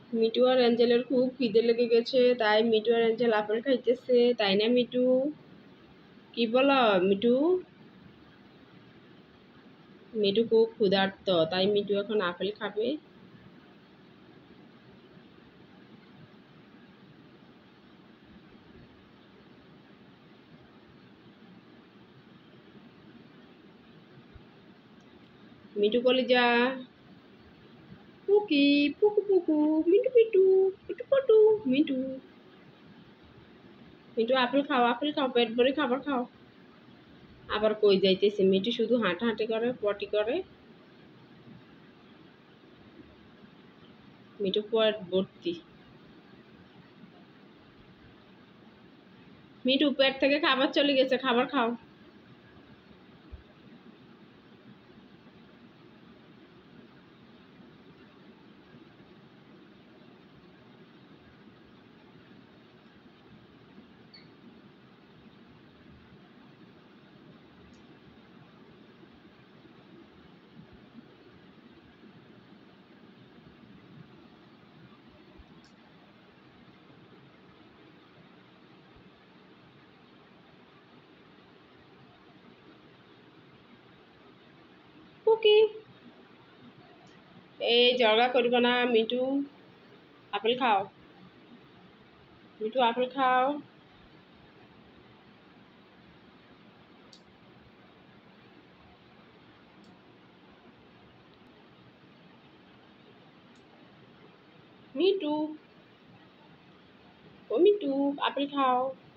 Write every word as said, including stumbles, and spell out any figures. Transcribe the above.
Me too আর অ্যাঞ্জেলের খুব খিদে লেগে গেছে, তাই মিটু আর অ্যাঞ্জেল আপেল খাইতেছে, তাই না মিটু? কি বলো মিটু? মিটু খুব ক্ষুধার্ত, তাই মিটু এখন আপেল খাবে। মিটু কলিজা, পুকি পুকু পুকু, মিটু মিটু পুটু পুটু, মিটু মিটু আপেল খাও, আপেল খাও, পেট ভরে খাবার খাও। আবার কই যাইতেছে মিটু? শুধু হাঁটাহাঁটি করে, পটি করে। মিটু পেট ভর্তি। মিটু পেট থেকে খাবার চলে গেছে, খাবার খাও। পুকি, এই ঝগড়া করবে না মিটু, আপেল খাও। মিটু আপেল খাও। মিটু, ও মিটু আপেল খাও।